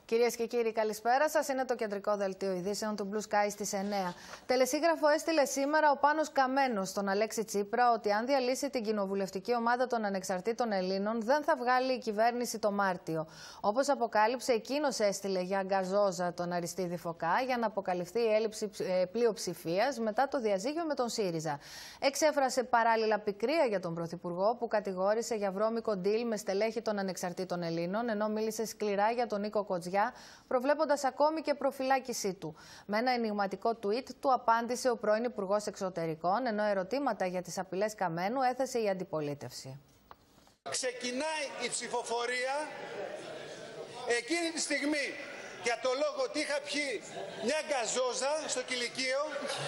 Κυρίες και κύριοι, καλησπέρα σας. Είναι το κεντρικό δελτίο ειδήσεων του Blue Sky στις 9. Τελεσίγραφο έστειλε σήμερα ο Πάνος Καμένος στον Αλέξη Τσίπρα ότι αν διαλύσει την κοινοβουλευτική ομάδα των Ανεξαρτήτων Ελλήνων δεν θα βγάλει η κυβέρνηση το Μάρτιο. Όπως αποκάλυψε, εκείνος έστειλε για γκαζόζα τον Αριστίδη Φωκά για να αποκαλυφθεί η έλλειψη πλειοψηφίας μετά το διαζύγιο με τον ΣΥΡΙΖΑ. Εξέφρασε παράλληλα πικρία για τον Πρωθυπουργό που κατηγόρησε για βρώμικο ντύλ με στελέχη των Ανεξαρτήτων Ελλήνων, ενώ μίλησε σκληρά για τον Νίκο Κοτζιά, προβλέποντας ακόμη και προφυλάκησή του. Με ένα ενιγματικό tweet του απάντησε ο πρώην Υπουργός Εξωτερικών, ενώ ερωτήματα για τις απειλές Καμένου έθεσε η αντιπολίτευση. Ξεκινάει η ψηφοφορία εκείνη τη στιγμή για το λόγο ότι είχα πιει μια γκαζόζα στο κηλικείο,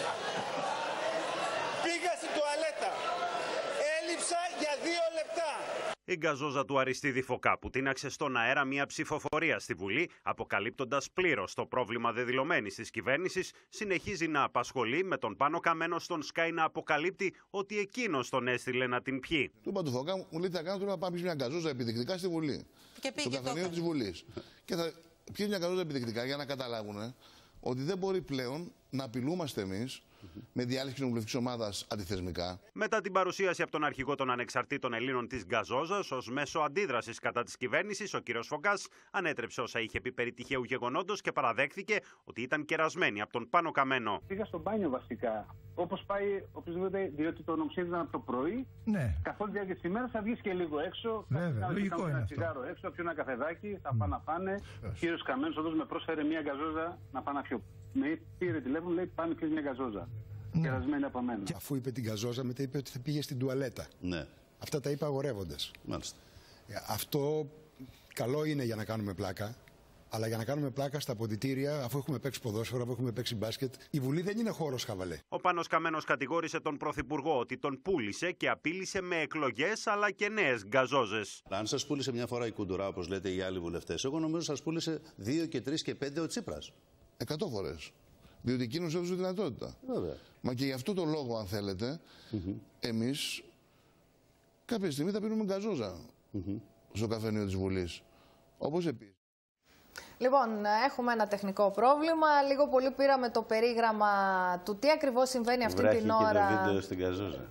πήγα στην τουαλέτα, έλειψα για 2 λεπτά. Η γκαζόζα του Αριστίδη Φωκά που τίναξε στον αέρα μια ψηφοφορία στη Βουλή, αποκαλύπτοντας πλήρως το πρόβλημα δεδηλωμένης της κυβέρνησης, συνεχίζει να απασχολεί, με τον Πάνο Καμένο στον Sky να αποκαλύπτει ότι εκείνος τον έστειλε να την πιει. Του είπα του Φωκά, μου λέει: θα κάνω τώρα να πάμε μια γκαζόζα επιδεικτικά στη Βουλή. Και πήγε στο καφενείο της Βουλής. Και θα πιει μια γκαζόζα επιδεικτικά για να καταλάβουν ότι δεν μπορεί πλέον να απειλούμαστε εμείς με διάλυση κοινοβουλευτικής ομάδας αντιθεσμικά. Μετά την παρουσίαση από τον αρχηγό των Ανεξαρτήτων Ελλήνων της γκαζόζας ως μέσο αντίδρασης κατά της κυβέρνησης, ο κ. Φωκάς ανέτρεψε όσα είχε πει περί τυχαίου γεγονότος και παραδέχθηκε ότι ήταν κερασμένη από τον Πάνο Καμένο. Πήγα στο μπάνιο βασικά. Όπως πάει οποιοδήποτε, διότι το νομοψήφισαν από το πρωί. Ναι. Καθ' όλη τη διάρκεια της ημέρας θα βγεις και λίγο έξω. Βέβαια, λογικό είναι ένα αυτό. τσιγάρο έξω, θα πιω ένα καφεδάκι, θα πάνε να φάνε. Ο κύριος Καμένος όντως με πρόσφερε μια γκαζόζα να πάω να πιω. Με πήρε τηλέφωνο, λέει: πάνε πιω μια γκαζόζα. Ναι. Κερασμένη από μένα. Και αφού είπε την γκαζόζα, μετά είπε ότι θα πήγε στην τουαλέτα. Ναι. Αυτά τα είπε αγορεύοντας. Μάλιστα. Αυτό καλό είναι για να κάνουμε πλάκα. Αλλά για να κάνουμε πλάκα στα αποδυτήρια, αφού έχουμε παίξει ποδόσφαιρο, αφού έχουμε παίξει μπάσκετ, η Βουλή δεν είναι χώρος χαβαλέ. Ο Πάνος Καμένος κατηγόρησε τον Πρωθυπουργό ότι τον πούλησε και απείλησε με εκλογές αλλά και νέες γκαζόζες. Αν σας πούλησε μια φορά η Κουντουρά, όπως λέτε οι άλλοι βουλευτές, εγώ νομίζω σας πούλησε 2 και 3 και 5 ο Τσίπρας. 100 φορές. Διότι εκείνος έδωσε τη δυνατότητα. Βέβαια. Μα και γι' αυτό το λόγο, αν θέλετε, εμείς κάποια στιγμή θα πίνουμε γκαζόζα στο καφενείο της Βουλής. Όπως επίσης. Λοιπόν, έχουμε ένα τεχνικό πρόβλημα. Λίγο πολύ πήραμε το περίγραμμα του τι ακριβώς συμβαίνει αυτή την ώρα. Και το βίντεο στην γκαζόζα.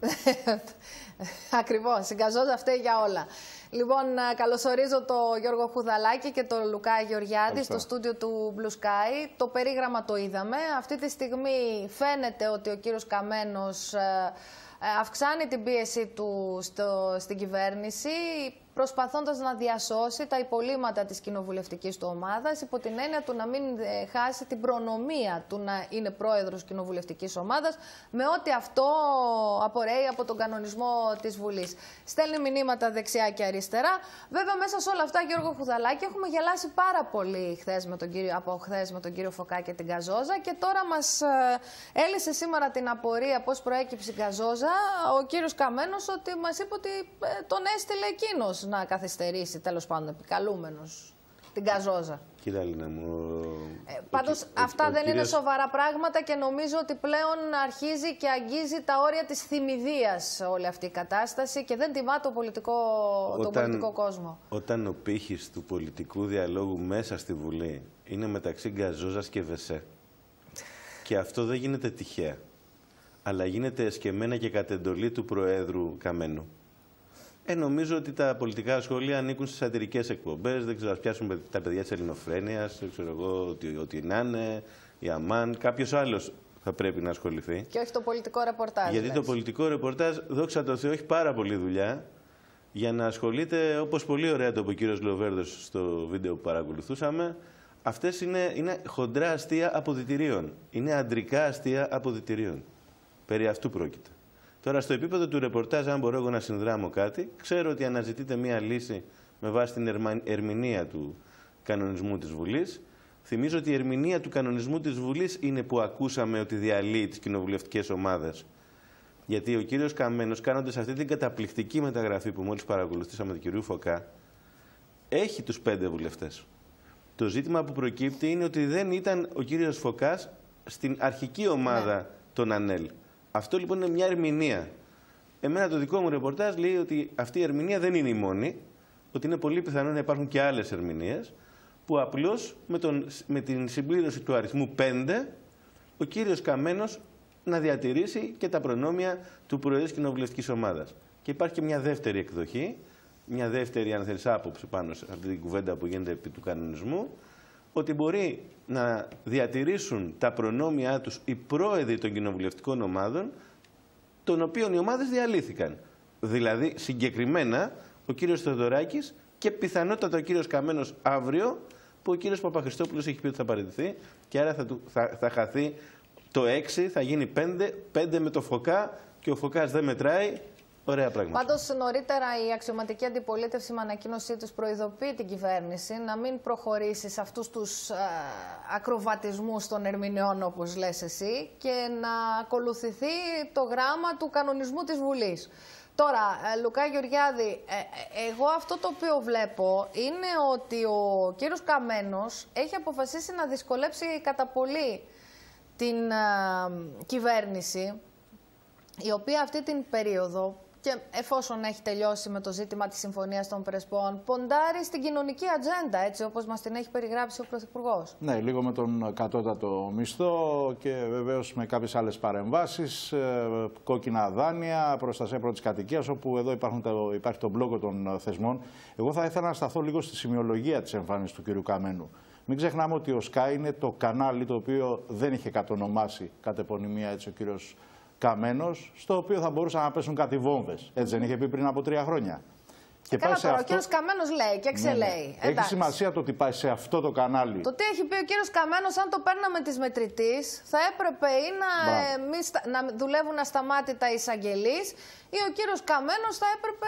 Ακριβώς, η γκαζόζα φταίει για όλα. Λοιπόν, καλωσορίζω τον Γιώργο Χουδαλάκη και τον Λουκά Γεωργιάδη στο στούντιο του Blue Sky. Το περίγραμμα το είδαμε. Αυτή τη στιγμή φαίνεται ότι ο κύριος Καμένος αυξάνει την πίεση του στην κυβέρνηση, προσπαθώντας να διασώσει τα υπολείμματα της κοινοβουλευτικής του ομάδας, υπό την έννοια του να μην χάσει την προνομία του να είναι πρόεδρος κοινοβουλευτικής ομάδας, με ό,τι αυτό απορρέει από τον κανονισμό της Βουλής. Στέλνει μηνύματα δεξιά και αριστερά. Βέβαια, μέσα σε όλα αυτά, Γιώργο Χουδαλάκη, έχουμε γελάσει πάρα πολύ από χθες με τον κύριο Φωκά και την γκαζόζα, και τώρα μας έλυσε σήμερα την απορία πώς προέκυψε η γκαζόζα ο κύριος Καμένος, ότι μας είπε ότι τον έστειλε εκείνος να καθυστερήσει, τέλος πάντων, επικαλούμενος την γκαζόζα. Κοίτα, Λίνα μου. Πάντως αυτά δεν είναι σοβαρά πράγματα και νομίζω ότι πλέον αρχίζει και αγγίζει τα όρια της θυμηδίας όλη αυτή η κατάσταση και δεν τιμά τον πολιτικό κόσμο. Όταν ο πύχης του πολιτικού διαλόγου μέσα στη Βουλή είναι μεταξύ γκαζόζας και βεσέ, και αυτό δεν γίνεται τυχαία, αλλά γίνεται εσκεμμένα και κατ' εντολή του Προέδρου Καμένου. Νομίζω ότι τα πολιτικά σχόλια ανήκουν στις σατυρικές εκπομπές. Δεν ξέρω, ας πιάσουν τα παιδιά της Ελληνοφρένειας, δεν ξέρω εγώ, ότι να είναι, η Αμάν, κάποιος άλλος θα πρέπει να ασχοληθεί. Και όχι το πολιτικό ρεπορτάζ. Γιατί το πολιτικό ρεπορτάζ, δόξα τω Θεώ, έχει πάρα πολλή δουλειά για να ασχολείται, όπως πολύ ωραία το είπε ο κύριος Λοβέρδος στο βίντεο που παρακολουθούσαμε. Αυτές είναι χοντρά αστεία αποδυτηρίων. Είναι αντρικά αστεία αποδυτηρίων. Περί αυτού πρόκειται. Τώρα, στο επίπεδο του ρεπορτάζ, αν μπορώ εγώ να συνδράμω κάτι, ξέρω ότι αναζητείτε μία λύση με βάση την ερμηνεία του κανονισμού της Βουλής. Θυμίζω ότι η ερμηνεία του κανονισμού της Βουλής είναι που ακούσαμε ότι διαλύει τις κοινοβουλευτικές ομάδες. Γιατί ο κύριος Καμένος, κάνοντας αυτή την καταπληκτική μεταγραφή που μόλις παρακολουθήσαμε του κυρίου Φωκά, έχει τους 5 βουλευτές. Το ζήτημα που προκύπτει είναι ότι δεν ήταν ο κύριος Φωκάς στην αρχική ομάδα των ΑΝΕΛ. Αυτό λοιπόν είναι μια ερμηνεία. Εμένα το δικό μου ρεπορτάζ λέει ότι αυτή η ερμηνεία δεν είναι η μόνη, ότι είναι πολύ πιθανό να υπάρχουν και άλλες ερμηνείες, που απλώς με την συμπλήρωση του αριθμού 5 ο κύριος Καμένος να διατηρήσει και τα προνόμια του Προέδρου της Κοινοβουλευτικής Ομάδας. Και υπάρχει και μια δεύτερη εκδοχή, μια δεύτερη αν θέλεις άποψη πάνω σε αυτή την κουβέντα που γίνεται επί του κανονισμού, ότι μπορεί να διατηρήσουν τα προνόμια τους οι πρόεδροι των κοινοβουλευτικών ομάδων, των οποίων οι ομάδες διαλύθηκαν. Δηλαδή, συγκεκριμένα, ο κύριος Θεοδωράκης και πιθανότατα ο κύριος Καμένος αύριο, που ο κύριος Παπαχριστόπουλος έχει πει ότι θα παραιτηθεί και άρα θα χαθεί το 6, θα γίνει 5, 5 με το Φωκά και ο Φωκάς δεν μετράει. Ωραία πράγματα. Πάντως, νωρίτερα η αξιωματική αντιπολίτευση με ανακοίνωσή τους προειδοποιεί την κυβέρνηση να μην προχωρήσει σε αυτούς τους ακροβατισμούς των ερμηνεών, όπως λες εσύ, και να ακολουθηθεί το γράμμα του κανονισμού της Βουλής. Τώρα, Λουκά Γεωργιάδη, εγώ αυτό το οποίο βλέπω είναι ότι ο κύριος Καμένος έχει αποφασίσει να δυσκολέψει κατά πολύ την κυβέρνηση, η οποία αυτή την περίοδο, και εφόσον έχει τελειώσει με το ζήτημα της Συμφωνίας των Πρεσπών, ποντάρει στην κοινωνική ατζέντα, έτσι όπως μας την έχει περιγράψει ο Πρωθυπουργός. Ναι, λίγο με τον κατώτατο μισθό και βεβαίως με κάποιες άλλες παρεμβάσεις, κόκκινα δάνεια, προστασία πρώτης κατοικίας, όπου εδώ υπάρχει το μπλόκο των θεσμών. Εγώ θα ήθελα να σταθώ λίγο στη σημειολογία της εμφάνισης του κ. Καμένου. Μην ξεχνάμε ότι ο Sky είναι το κανάλι το οποίο δεν είχε κατονομάσει κατ' επωνυμία έτσι ο κύριος Καμένος, στο οποίο θα μπορούσαν να πέσουν κάτι βόμβες. Έτσι δεν είχε πει πριν από 3 χρόνια. Και καλά, τώρα αυτό... ο κύριος Καμένος λέει και εξελέει. Ναι. Έχει σημασία το ότι πάει σε αυτό το κανάλι. Το τι έχει πει ο κύριος Καμένος, αν το παίρναμε της μετρητής, θα έπρεπε ή να δουλεύουν ασταμάτητα οι εισαγγελείς, ή ο κύριος Καμένος θα έπρεπε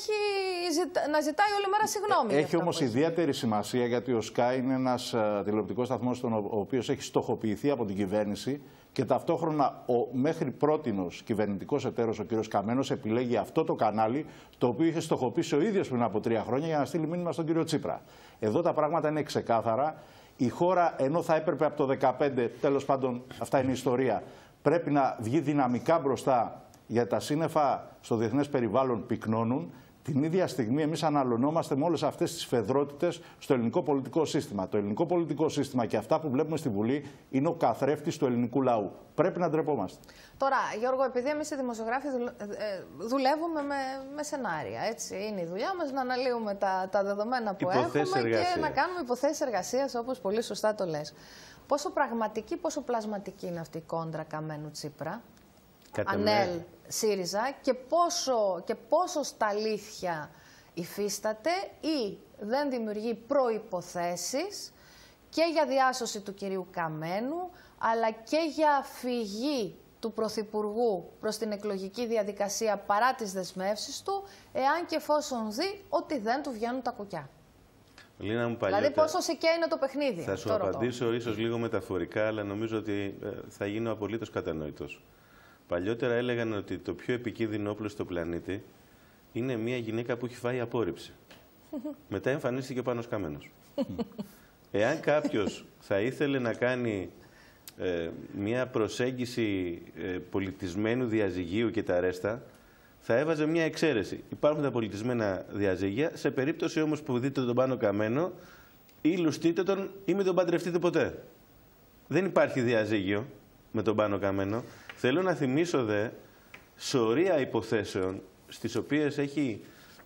να ζητάει όλη μέρα συγγνώμη. Έχει όμως ιδιαίτερη σημασία, γιατί ο Sky είναι ένας τηλεοπτικός σταθμός ο οποίος έχει στοχοποιηθεί από την κυβέρνηση. Και ταυτόχρονα ο μέχρι πρότινος κυβερνητικός εταίρος, ο κ. Καμένος, επιλέγει αυτό το κανάλι, το οποίο είχε στοχοποιήσει ο ίδιος πριν από 3 χρόνια για να στείλει μήνυμα στον κύριο Τσίπρα. Εδώ τα πράγματα είναι ξεκάθαρα. Η χώρα, ενώ θα έπρεπε από το 2015, τέλος πάντων αυτά είναι η ιστορία, πρέπει να βγει δυναμικά μπροστά, γιατί τα σύννεφα στο διεθνές περιβάλλον πυκνώνουν. Την ίδια στιγμή εμείς αναλωνόμαστε με όλες αυτές τις φεδρότητες στο ελληνικό πολιτικό σύστημα. Το ελληνικό πολιτικό σύστημα και αυτά που βλέπουμε στη Βουλή είναι ο καθρέφτης του ελληνικού λαού. Πρέπει να ντρεπόμαστε. Τώρα, Γιώργο, επειδή εμείς οι δημοσιογράφοι δουλεύουμε με σενάρια, έτσι, είναι η δουλειά μας να αναλύουμε τα δεδομένα που έχουμε και να κάνουμε υποθέσεις εργασίας, όπως πολύ σωστά το λες. Πόσο πραγματική, πόσο πλασματική είναι αυτή η κόντρα Καμένου-Τσίπρα, ΑΝΕΛ, ΣΥΡΙΖΑ, και πόσο στα αλήθεια υφίσταται ή δεν δημιουργεί προϋποθέσεις και για διάσωση του κυρίου Καμένου, αλλά και για φυγή του Πρωθυπουργού προς την εκλογική διαδικασία παρά τις δεσμεύσεις του, εάν και εφόσον δει ότι δεν του βγαίνουν τα κουκιά. Λίνα μου, δηλαδή πόσο σικέ είναι το παιχνίδι. Θα σου απαντήσω ίσως λίγο μεταφορικά, αλλά νομίζω ότι θα γίνω απολύτως κατανοητός. Παλιότερα έλεγαν ότι το πιο επικίνδυνο όπλο στο πλανήτη είναι μια γυναίκα που έχει φάει απόρριψη. Μετά εμφανίστηκε ο Πάνος Καμένος. Εάν κάποιος θα ήθελε να κάνει μια προσέγγιση πολιτισμένου διαζυγίου και τα ρέστα, θα έβαζε μια εξαίρεση. Υπάρχουν τα πολιτισμένα διαζύγια, σε περίπτωση όμως που δείτε τον Πάνο Καμένο, ή λουστείτε τον ή μην τον παντρευτείτε ποτέ. Δεν υπάρχει διαζύγιο με τον Πάνο Καμένο. Θέλω να θυμίσω δε σωρία υποθέσεων στις οποίες έχει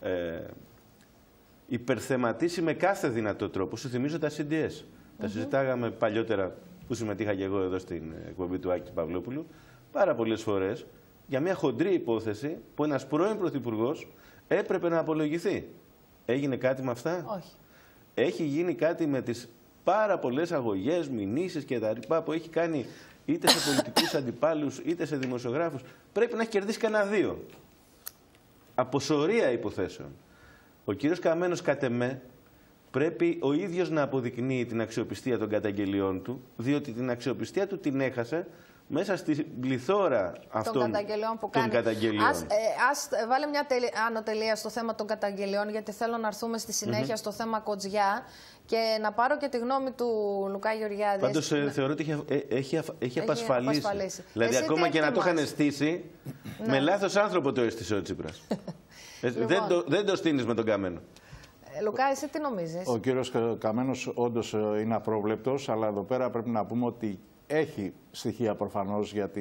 υπερθεματίσει με κάθε δυνατό τρόπο. Σου θυμίζω τα CDS. Τα συζητάγαμε παλιότερα που συμμετείχα και εγώ εδώ στην εκπομπή του Άκη Παυλόπουλου πάρα πολλές φορές για μια χοντρή υπόθεση που ένας πρώην πρωθυπουργός έπρεπε να απολογηθεί. Έγινε κάτι με αυτά? Όχι. Έχει γίνει κάτι με τις πάρα πολλές αγωγές, μηνύσεις και τα λοιπά που έχει κάνει είτε σε πολιτικούς αντιπάλους είτε σε δημοσιογράφους. Πρέπει να έχει κερδίσει κανένα 2. Από σωρία υποθέσεων. Ο κύριος Καμένος, κατ' εμέ, πρέπει ο ίδιος να αποδεικνύει την αξιοπιστία των καταγγελιών του, διότι την αξιοπιστία του την έχασε μέσα στη πληθώρα αυτών των καταγγελιών. Ας βάλε μια ανωτελεία στο θέμα των καταγγελιών, γιατί θέλω να έρθουμε στη συνέχεια στο θέμα Κοτζιά και να πάρω και τη γνώμη του Λουκά Γεωργιάδη. Πάντως θεωρώ ότι έχει απασφαλίσει. Δηλαδή ακόμα και να το είχαν στήσει, με λάθος άνθρωπο το έστησε ο Τσίπρας. Δεν το στείνεις με τον Καμένο. Λουκά, εσύ τι νομίζεις? Ο κύριος Καμένος όντως είναι απρόβλεπτος, αλλά εδώ πέρα πρέπει να πούμε ότι έχει στοιχεία προφανώς για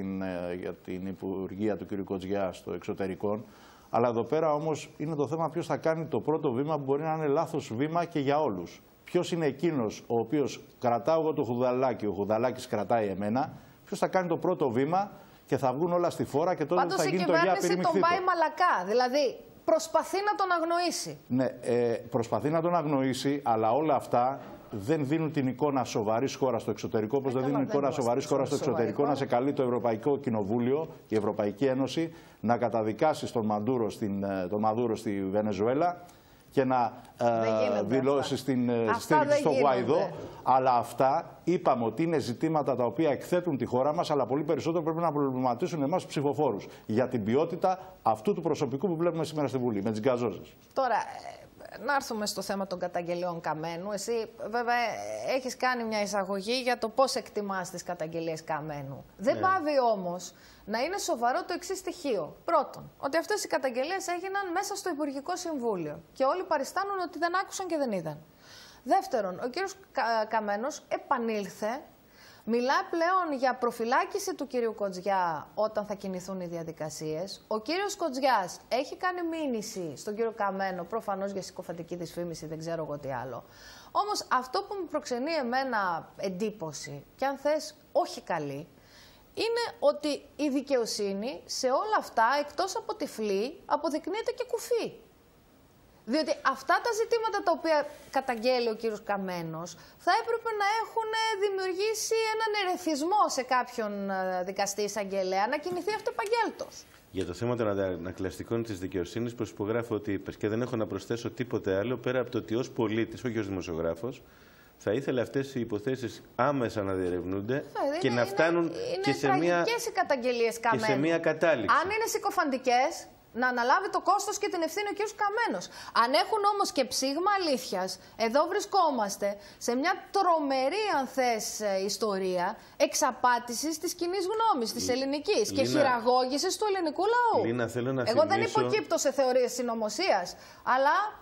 την υπουργεία του κ. Κοτζιά στο εξωτερικό. Αλλά εδώ πέρα όμως είναι το θέμα ποιος θα κάνει το πρώτο βήμα που μπορεί να είναι λάθος βήμα και για όλους. Ποιος είναι εκείνος ο οποίος κρατάω εγώ το Χουδαλάκι, ο Χουδαλάκης κρατάει εμένα, ποιος θα κάνει το πρώτο βήμα και θα βγουν όλα στη φόρα και τότε θα γίνει το «για πυρημιχθείτε». Πάντως η κυβέρνηση τον πάει μαλακά, δηλαδή προσπαθεί να τον αγνοήσει. Ναι, προσπαθεί να τον αγνοήσει, αλλά όλα αυτά δεν δίνουν την εικόνα σοβαρής χώρας στο εξωτερικό, όπως δεν δίνουν εικόνα σοβαρής χώρας στο εξωτερικό, να σε καλεί το Ευρωπαϊκό Κοινοβούλιο, η Ευρωπαϊκή Ένωση, να καταδικάσει τον Μαδούρο στη Βενεζουέλα και να δηλώσει στην στήριξη στο Γουαϊδό. Αλλά αυτά είπαμε ότι είναι ζητήματα τα οποία εκθέτουν τη χώρα μας, αλλά πολύ περισσότερο πρέπει να προβληματίσουν εμάς τους ψηφοφόρους για την ποιότητα αυτού του προσωπικού που βλέπουμε σήμερα στη Βουλή, με τις γκαζόζες. Τώρα, να έρθουμε στο θέμα των καταγγελιών Καμένου. Εσύ βέβαια έχεις κάνει μια εισαγωγή για το πώς εκτιμάς τις καταγγελίες Καμένου. Δεν πάβει όμως να είναι σοβαρό το εξής στοιχείο. Πρώτον, ότι αυτές οι καταγγελίες έγιναν μέσα στο Υπουργικό Συμβούλιο και όλοι παριστάνουν ότι δεν άκουσαν και δεν είδαν. Δεύτερον, ο κύριος Καμένος επανήλθε. Μιλά πλέον για προφυλάκηση του κύριου Κοτζιά όταν θα κινηθούν οι διαδικασίες. Ο κύριος Κοτζιάς έχει κάνει μήνυση στον κύριο Καμένο, προφανώς για συκοφαντική δυσφήμιση, δεν ξέρω εγώ τι άλλο. Όμως αυτό που μου προξενεί εμένα εντύπωση, και αν θες όχι καλή, είναι ότι η δικαιοσύνη σε όλα αυτά, εκτός από τυφλή, αποδεικνύεται και κουφή. Διότι αυτά τα ζητήματα τα οποία καταγγέλει ο κύριος Καμένος θα έπρεπε να έχουν δημιουργήσει έναν ερεθισμό σε κάποιον δικαστή εισαγγελέα να κινηθεί αυτοεπαγγέλτος. Για το θέμα των ανακλαστικών της δικαιοσύνης προσυπογράφω ότι είπες και δεν έχω να προσθέσω τίποτε άλλο πέρα από το ότι ως πολίτης, όχι ως δημοσιογράφος, θα ήθελα αυτές οι υποθέσεις άμεσα να διερευνούνται και να φτάνουν και σε μια κατάληξη. Αν είναι συκοφαντικές, να αναλάβει το κόστος και την ευθύνη ο κ. Καμένος. Αν έχουν όμως και ψήγμα αλήθειας, εδώ βρισκόμαστε σε μια τρομερή, αν θες, ιστορία εξαπάτησης της κοινής γνώμης, της ελληνικής και χειραγώγησης του ελληνικού λαού. Λίνα, θέλω να Εγώ δεν υποκύπτω σε θεωρίες συνωμοσίας, αλλά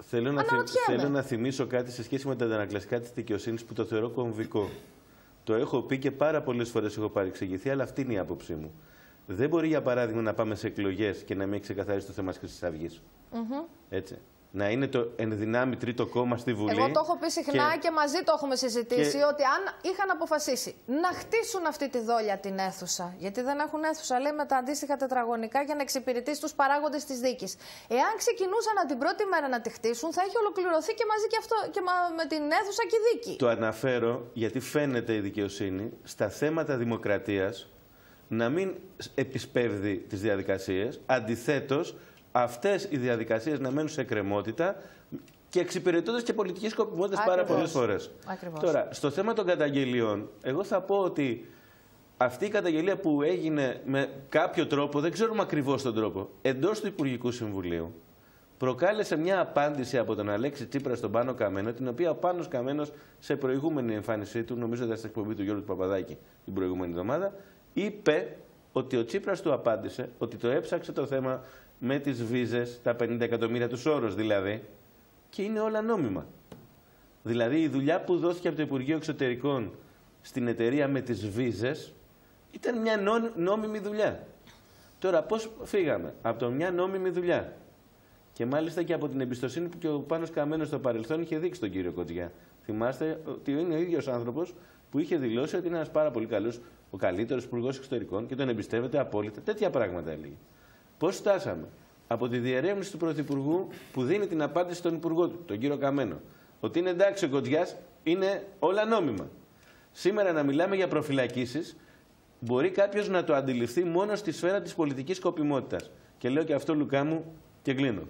θέλω να θυμίσω κάτι σε σχέση με τα αντανακλαστικά της δικαιοσύνης που το θεωρώ κομβικό. Το έχω πει και πάρα πολλές φορές έχω παρεξηγηθεί, αλλά αυτή είναι η άποψή μου. Δεν μπορεί, για παράδειγμα, να πάμε σε εκλογές και να μην ξεκαθαρίσει το θέμα της Χρυσής Αυγής. Έτσι. Να είναι το ενδυνάμει τρίτο κόμμα στη Βουλή. Εγώ το έχω πει συχνά και μαζί το έχουμε συζητήσει ότι αν είχαν αποφασίσει να χτίσουν αυτή τη δόλια την αίθουσα, γιατί δεν έχουν αίθουσα, λέει, με τα αντίστοιχα τετραγωνικά για να εξυπηρετήσει τους παράγοντες της δίκης. Εάν ξεκινούσαν την πρώτη μέρα να τη χτίσουν, θα έχει ολοκληρωθεί και μαζί και αυτό και με την αίθουσα και η δίκη. Το αναφέρω γιατί φαίνεται η δικαιοσύνη στα θέματα δημοκρατίας να μην επισπεύδει τις διαδικασίες, αντιθέτως αυτές οι διαδικασίες να μένουν σε εκκρεμότητα και εξυπηρετώντας και πολιτικές σκοπιμότητες πάρα πολλές φορές. Τώρα, στο θέμα των καταγγελιών, εγώ θα πω ότι αυτή η καταγγελία που έγινε με κάποιο τρόπο, δεν ξέρουμε ακριβώς τον τρόπο, εντός του Υπουργικού Συμβουλίου, προκάλεσε μια απάντηση από τον Αλέξη Τσίπρα στον Πάνο Καμένο, την οποία ο Πάνος Καμένος σε προηγούμενη εμφάνισή του, νομίζω ήταν στην εκπομπή του Γιώργου Παπαδάκη την προηγούμενη εβδομάδα, είπε ότι ο Τσίπρας του απάντησε ότι το έψαξε το θέμα με τις βίζες, τα 50 εκατομμύρια του Σόρος δηλαδή, και είναι όλα νόμιμα. Δηλαδή η δουλειά που δόθηκε από το Υπουργείο Εξωτερικών στην εταιρεία με τις βίζες ήταν μια νόμιμη δουλειά. Τώρα πώς φύγαμε από το μια νόμιμη δουλειά και μάλιστα και από την εμπιστοσύνη που και ο Πάνος Καμένος στο παρελθόν είχε δείξει τον κύριο Κοτζιά. Θυμάστε ότι είναι ο ίδιος άνθρωπος που είχε δηλώσει ότι είναι ένας πάρα πολύ καλός, ο καλύτερος υπουργός εξωτερικών και τον εμπιστεύεται απόλυτα. Τέτοια πράγματα έλεγε. Πώς φτάσαμε από τη διερεύνηση του Πρωθυπουργού που δίνει την απάντηση στον Υπουργό του, τον κύριο Καμένο, ότι είναι εντάξει ο Κοτζιάς, είναι όλα νόμιμα. Σήμερα να μιλάμε για προφυλακίσεις, μπορεί κάποιος να το αντιληφθεί μόνο στη σφαίρα της πολιτικής σκοπιμότητας. Και λέω και αυτό, Λουκά μου, και κλείνω.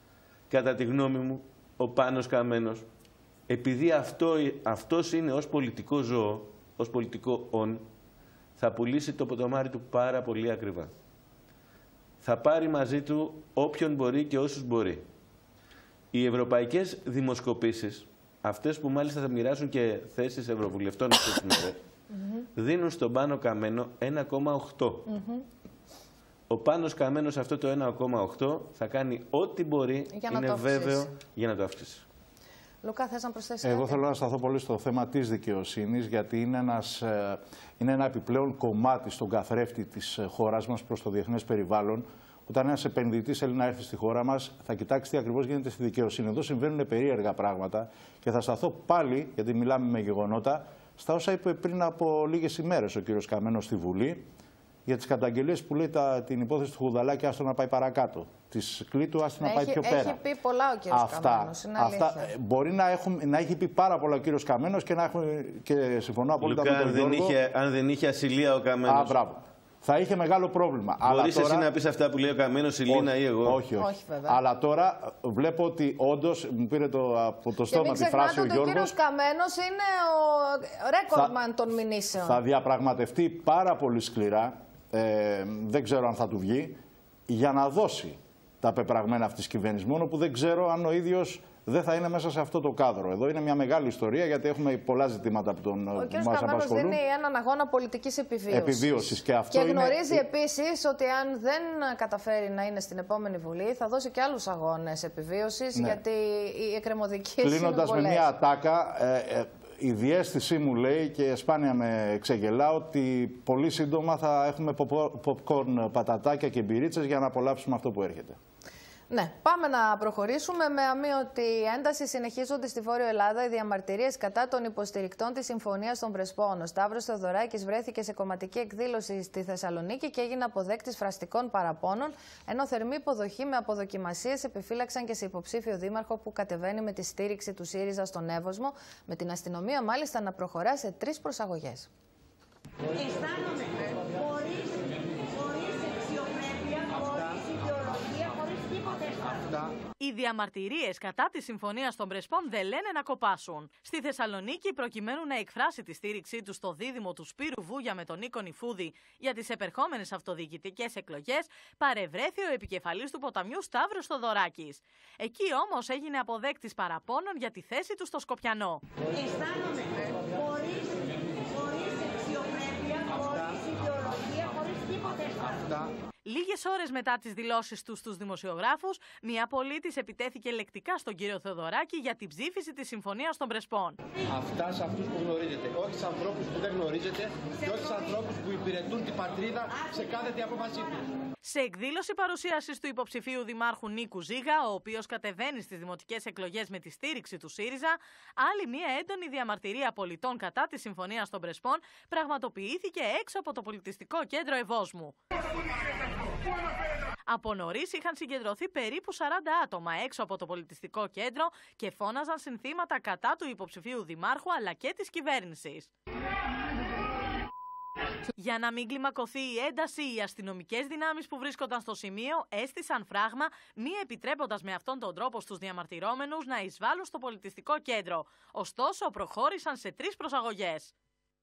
Κατά τη γνώμη μου, ο Πάνος Καμένος, επειδή αυτός είναι ως πολιτικό ζώο, ως πολιτικό όν, θα πουλήσει το ποτομάρι του πάρα πολύ ακριβά. Θα πάρει μαζί του όποιον μπορεί και όσους μπορεί. Οι ευρωπαϊκές δημοσκοπήσεις, αυτές που μάλιστα θα μοιράσουν και θέσεις ευρωβουλευτών αυτές τις μέρες, δίνουν στον Πάνο Καμένο 1,8. Ο Πάνος Καμένος αυτό το 1,8 θα κάνει ό,τι μπορεί, είναι βέβαιο, για να το αυξήσει. Λουκά, θες να προσθέσεις Εγώ κάτι? θέλω να σταθώ πολύ στο θέμα της δικαιοσύνης, γιατί είναι ένα επιπλέον κομμάτι στον καθρέφτη της χώρας μας προς το διεθνές περιβάλλον. Όταν ένας επενδυτής θέλει να έρθει στη χώρα μας, θα κοιτάξει τι ακριβώς γίνεται στη δικαιοσύνη. Εδώ συμβαίνουν περίεργα πράγματα και θα σταθώ πάλι, γιατί μιλάμε με γεγονότα, στα όσα είπε πριν από λίγες ημέρες ο κύριος Καμένος στη Βουλή, για τις καταγγελίες που λέει την υπόθεση του Χουδαλάκη, άστο να πάει παρακάτω. Της Κλήτου, άστο να πάει πιο πέρα. Έχει πει πολλά ο κύριος Καμένος, είναι αλήθεια. Μπορεί να έχει πει πάρα πολλά ο κύριος Καμένος και συμφωνώ απόλυτα με τον Γιώργο. Αν δεν είχε ασυλία ο Καμένος. Μπράβο. Θα είχε μεγάλο πρόβλημα. Μπορείς εσύ να πεις αυτά που λέει ο Καμένος, η Λίνα ή εγώ? Όχι. Αλλά τώρα βλέπω ότι όντως μου πήρε από το στόμα τη φράση ο Γιώργος. Ο κύριος Καμένος είναι ο ρέκορντμαν των μηνύσεων. Θα διαπραγματευτεί πάρα πολύ σκληρά, δεν ξέρω αν θα του βγει, για να δώσει τα πεπραγμένα αυτής της κυβέρνησης. Μόνο που δεν ξέρω αν ο ίδιος δεν θα είναι μέσα σε αυτό το κάδρο. Εδώ είναι μια μεγάλη ιστορία, γιατί έχουμε πολλά ζητήματα που μας απασχολούν. Ο κ. Καμένος δίνει έναν αγώνα πολιτικής επιβίωσης. Και γνωρίζει επίσης ότι αν δεν καταφέρει να είναι στην επόμενη Βουλή, θα δώσει και άλλους αγώνες επιβίωσης, γιατί οι εκκρεμωδικές είναι πολλές. Κλείνοντας με μια ατάκα, η διαίσθησή μου λέει, και σπάνια με ξεγελά, ότι πολύ σύντομα θα έχουμε popcorn, πατατάκια και μπυρίτσες για να απολαύσουμε αυτό που έρχεται. Ναι, πάμε να προχωρήσουμε. Με αμύωτη ένταση συνεχίζονται στη Βόρειο Ελλάδα οι διαμαρτυρίες κατά των υποστηρικτών της Συμφωνίας των Πρεσπών. Ο Σταύρος Θεοδωράκης βρέθηκε σε κομματική εκδήλωση στη Θεσσαλονίκη και έγινε αποδέκτης φραστικών παραπώνων, ενώ θερμή υποδοχή με αποδοκιμασίες επιφύλαξαν και σε υποψήφιο δήμαρχο που κατεβαίνει με τη στήριξη του ΣΥΡΙΖΑ στον Εύωσμο, με την αστυνομία μάλιστα να προχωρά σε 3 προσαγωγές. Αισθάνομαι χωρίς αξιοπρέπεια, χωρίς ιδεολογία, χωρίς τίποτε αισθάνομαι. Οι διαμαρτυρίες κατά τη Συμφωνία των Πρεσπών δεν λένε να κοπάσουν. Στη Θεσσαλονίκη, προκειμένου να εκφράσει τη στήριξή του στο δίδυμο του Σπύρου Βούγια με τον Νίκο Νιφούδη για τις επερχόμενες αυτοδιοικητικές εκλογές, παρευρέθη ο επικεφαλής του ποταμιού Σταύρος Θεοδωράκης. Εκεί όμως έγινε αποδέκτης παραπώνων για τη θέση του στο Σκοπιανό. Αισθάνομαι χωρίς αξιοπρέπεια, χωρίς ιδεολογία, χωρίς τίποτε αισθάνομαι. Λίγες ώρες μετά τις δηλώσεις του στους δημοσιογράφους, μια πολίτης επιτέθηκε λεκτικά στον κύριο Θεοδωράκη για την ψήφιση της Συμφωνίας των Πρεσπών. Αυτά σε αυτούς που γνωρίζετε, όχι σε ανθρώπους που δεν γνωρίζετε και όχι σε ανθρώπους που υπηρετούν την πατρίδα σε κάθε τι απόφασή τους. Σε εκδήλωση παρουσίασης του υποψηφίου δημάρχου Νίκου Ζήγα, ο οποίος κατεβαίνει στις δημοτικές εκλογές με τη στήριξη του ΣΥΡΙΖΑ, άλλη μια έντονη διαμαρτυρία πολιτών κατά τη Συμφωνία των Πρεσπών πραγματοποιήθηκε έξω από το πολιτιστικό κέντρο Ευόσμου. Από νωρίς είχαν συγκεντρωθεί περίπου 40 άτομα έξω από το πολιτιστικό κέντρο και φώναζαν συνθήματα κατά του υποψηφίου δημάρχου αλλά και της κυβέρνησης. Για να μην κλιμακωθεί η ένταση, οι αστυνομικές δυνάμεις που βρίσκονταν στο σημείο έστησαν φράγμα, μη επιτρέποντας με αυτόν τον τρόπο στους διαμαρτυρόμενους να εισβάλλουν στο πολιτιστικό κέντρο. Ωστόσο, προχώρησαν σε 3 προσαγωγές.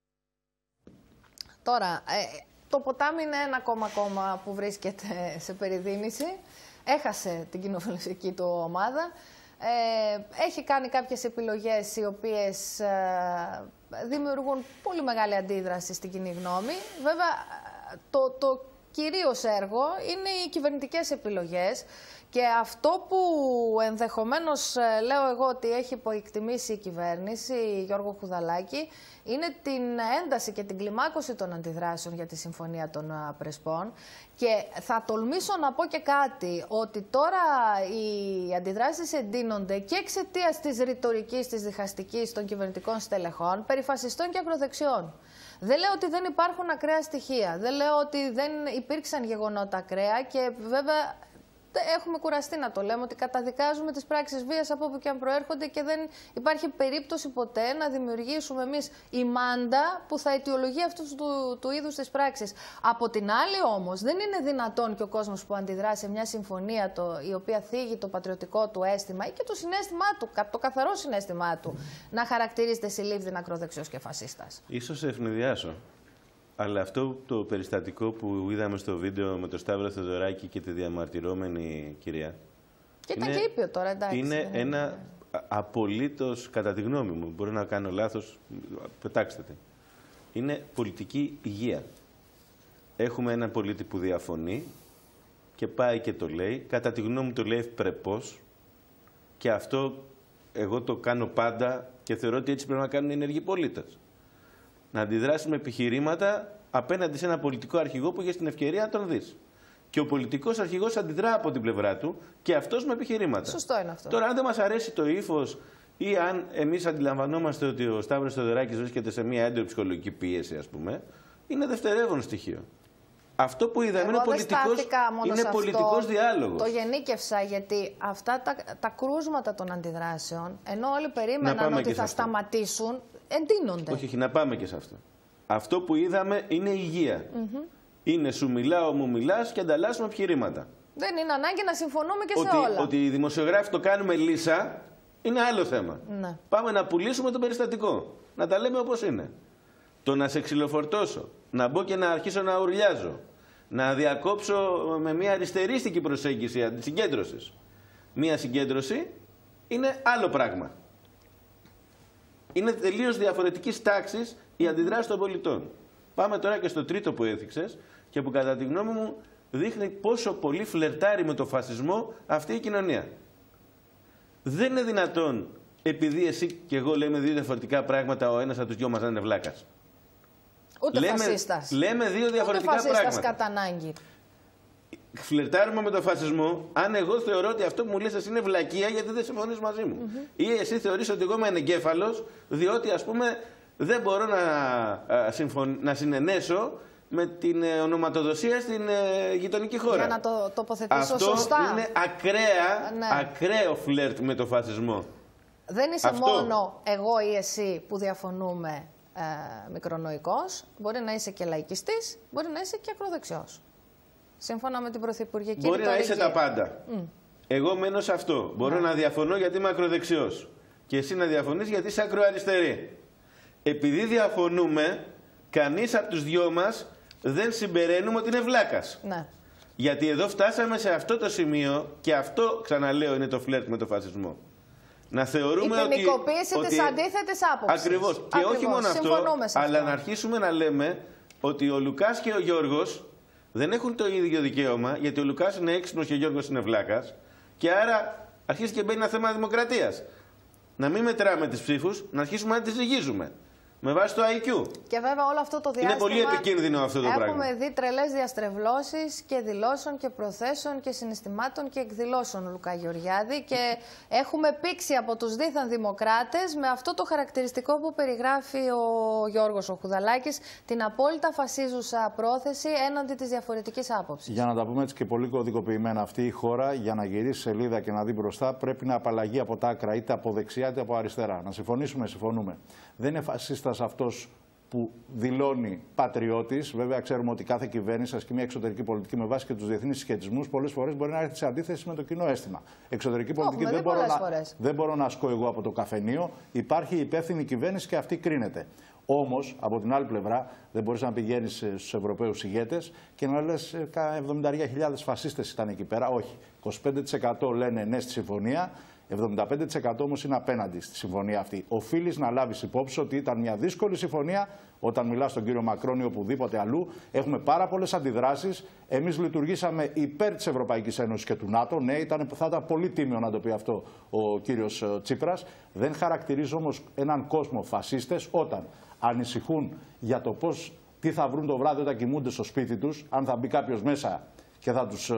Τώρα, το ποτάμι είναι ένα κόμμα που βρίσκεται σε περιδίνηση. Έχασε την κοινοβουλευτική του ομάδα. Έχει κάνει κάποιες επιλογές οι οποίες δημιουργούν πολύ μεγάλη αντίδραση στην κοινή γνώμη. Βέβαια, το κυρίως έργο είναι οι κυβερνητικές επιλογές. Και αυτό που ενδεχομένως λέω εγώ ότι έχει υποεκτιμήσει η κυβέρνηση, Γιώργο Χουδαλάκη, είναι την ένταση και την κλιμάκωση των αντιδράσεων για τη Συμφωνία των Πρεσπών. Και θα τολμήσω να πω και κάτι, ότι τώρα οι αντιδράσεις εντείνονται και εξαιτίας της ρητορικής, της διχαστικής των κυβερνητικών στελεχών, περί φασιστών και ακροδεξιών. Δεν λέω ότι δεν υπάρχουν ακραία στοιχεία, δεν λέω ότι δεν υπήρξαν γεγονότα ακραία και βέβαια έχουμε κουραστεί να το λέμε ότι καταδικάζουμε τις πράξεις βίας από όπου και αν προέρχονται και δεν υπάρχει περίπτωση ποτέ να δημιουργήσουμε εμείς η μάντα που θα αιτιολογεί αυτού του είδους τις πράξεις. Από την άλλη όμως δεν είναι δυνατόν και ο κόσμος που αντιδρά σε μια συμφωνία η οποία θίγει το πατριωτικό του αίσθημα ή και το συναίσθημά του, το καθαρό συναίσθημά του, να χαρακτηρίζεται συλλήβδιν ακροδεξιός και φασίστας. Ίσως ευνηδιάσω. Αλλά αυτό το περιστατικό που είδαμε στο βίντεο με τον Σταύρο Θεοδωράκη και τη διαμαρτυρόμενη κυρία. Και ήταν και ήπιο τώρα, εντάξει. Είναι ένα απολύτως, κατά τη γνώμη μου, μπορεί να κάνω λάθος, πετάξτε τη. Είναι πολιτική υγεία. Έχουμε έναν πολίτη που διαφωνεί, και πάει και το λέει, κατά τη γνώμη μου το λέει ευπρεπώς, και αυτό εγώ το κάνω πάντα και θεωρώ ότι έτσι πρέπει να κάνουν οι ενεργοί πολίτες. Να αντιδράσουμε επιχειρήματα απέναντι σε ένα πολιτικό αρχηγό που είχε την ευκαιρία να τον δεις. Και ο πολιτικός αρχηγός αντιδρά από την πλευρά του και αυτός με επιχειρήματα. Σωστό είναι αυτό. Τώρα, αν δεν μας αρέσει το ύφος ή αν εμείς αντιλαμβανόμαστε ότι ο Σταύρος Θεοδωράκης βρίσκεται σε μια έντονη ψυχολογική πίεση, ας πούμε, είναι δευτερεύον στοιχείο. Αυτό που είδαμε είναι πολιτικός διάλογος. Το γενίκευσα, γιατί αυτά τα κρούσματα των αντιδράσεων, ενώ όλοι περίμεναν ότι θα σταματήσουν, εντείνονται. Όχι, να πάμε και σε αυτό. Αυτό που είδαμε είναι υγεία. Είναι σου μιλάω, μου μιλάς και ανταλλάσσουμε επιχειρήματα. Δεν είναι ανάγκη να συμφωνούμε και σε όλα. Ότι οι δημοσιογράφοι το κάνουμε λύσα είναι άλλο θέμα. Ναι. Πάμε να πουλήσουμε το περιστατικό. Να τα λέμε όπως είναι. Το να σε ξυλοφορτώσω, να μπω και να αρχίσω να ουρλιάζω, να διακόψω με μια αριστερίστικη προσέγγιση αντισυγκέντρωσης. Μια συγκέντρωση είναι άλλο πράγμα. Είναι τελείως διαφορετικής τάξης η αντιδράση των πολιτών. Πάμε τώρα και στο τρίτο που έθιξες και που κατά τη γνώμη μου δείχνει πόσο πολύ φλερτάρει με το φασισμό αυτή η κοινωνία. Δεν είναι δυνατόν, επειδή εσύ και εγώ λέμε δύο διαφορετικά πράγματα, ο ένας από τους δυο μας να είναι βλάκας. Ούτε φασίστας. Λέμε δύο διαφορετικά ούτε φασίστας πράγματα. Κατά ανάγκη. Φλερτάρουμε με τον φασισμό αν εγώ θεωρώ ότι αυτό που μου λες εσύ είναι βλακεία γιατί δεν συμφωνείς μαζί μου. Ή εσύ θεωρείς ότι εγώ είμαι ανεγκέφαλος διότι, ας πούμε, δεν μπορώ να συνενέσω με την ονοματοδοσία στην γειτονική χώρα. Για να το τοποθετήσω σωστά. Αυτό είναι ακραίο φλερτ με τον φασισμό. Δεν είσαι μόνο εγώ ή εσύ που διαφωνούμε μικρονοϊκός. Μπορεί να είσαι και λαϊκιστής, μπορεί να είσαι και ακροδεξιός. Σύμφωνα με την πρωθυπουργική μπορεί ρητορική. να είσαι τα πάντα. Εγώ μένω σε αυτό. Μπορώ να διαφωνώ γιατί είμαι ακροδεξιός. Και εσύ να διαφωνείς γιατί είσαι ακροαριστερή. Επειδή διαφωνούμε, κανείς από τους δυο μας δεν συμπεραίνουμε ότι είναι βλάκας. Ναι. Γιατί εδώ φτάσαμε σε αυτό το σημείο και αυτό, ξαναλέω, είναι το φλερτ με το φασισμό. Να θεωρούμε η ποινικοποίηση της αντίθετης άποψης. Ακριβώς. Και όχι μόνο αυτό, αλλά να αρχίσουμε να λέμε ότι ο Λουκάς και ο Γιώργος δεν έχουν το ίδιο δικαίωμα, γιατί ο Λουκάς είναι έξυπνος και ο Γιώργος είναι βλάκας, και άρα αρχίζει και μπαίνει ένα θέμα δημοκρατίας. Να μην μετράμε τις ψήφους, να αρχίσουμε να τις ζυγίζουμε. Με βάση το IQ. Και βέβαια όλο αυτό το διάστημα είναι πολύ επικίνδυνο αυτό το πράγμα. Έχουμε δει τρελές διαστρεβλώσεις και δηλώσεων και προθέσεων και συναισθημάτων και εκδηλώσεων, Λουκά Γεωργιάδη, και έχουμε πήξει από τους δίθεν δημοκράτες με αυτό το χαρακτηριστικό που περιγράφει ο Γιώργος ο Χουδαλάκης, την απόλυτα φασίζουσα πρόθεση έναντι της διαφορετικής άποψης. Για να τα πούμε έτσι και πολύ κωδικοποιημένα, αυτή η χώρα για να γυρίσει σελίδα και να δει μπροστά πρέπει να απαλλαγεί από τα άκρα, είτε από δεξιά είτε από αριστερά. Να συμφωνήσουμε, συμφωνούμε. Δεν είναι φασίστας αυτός που δηλώνει πατριώτης. Βέβαια, ξέρουμε ότι κάθε κυβέρνηση ασκεί μια εξωτερική πολιτική με βάση και τους διεθνείς συσχετισμούς. Πολλές φορές μπορεί να έρθει σε αντίθεση με το κοινό αίσθημα. Εξωτερική πολιτική δεν μπορώ να ασκώ εγώ από το καφενείο. Υπάρχει η υπεύθυνη κυβέρνηση και αυτή κρίνεται. Όμως, από την άλλη πλευρά, δεν μπορείς να πηγαίνεις στους Ευρωπαίους ηγέτες και να λες 70.000 φασίστες ήταν εκεί πέρα. Όχι. 25% λένε ναι στη συμφωνία. 75% όμως είναι απέναντι στη συμφωνία αυτή. Οφείλεις να λάβεις υπόψη ότι ήταν μια δύσκολη συμφωνία. Όταν μιλάς στον κύριο Μακρόν ή οπουδήποτε αλλού, έχουμε πάρα πολλές αντιδράσεις. Εμείς λειτουργήσαμε υπέρ της Ευρωπαϊκής Ένωσης και του ΝΑΤΟ. Ναι, θα ήταν πολύ τίμιο να το πει αυτό ο κύριος Τσίπρας. Δεν χαρακτηρίζω όμως έναν κόσμο φασίστες όταν ανησυχούν για το τι θα βρουν το βράδυ όταν κοιμούνται στο σπίτι τους, αν θα μπει κάποιος μέσα και θα τους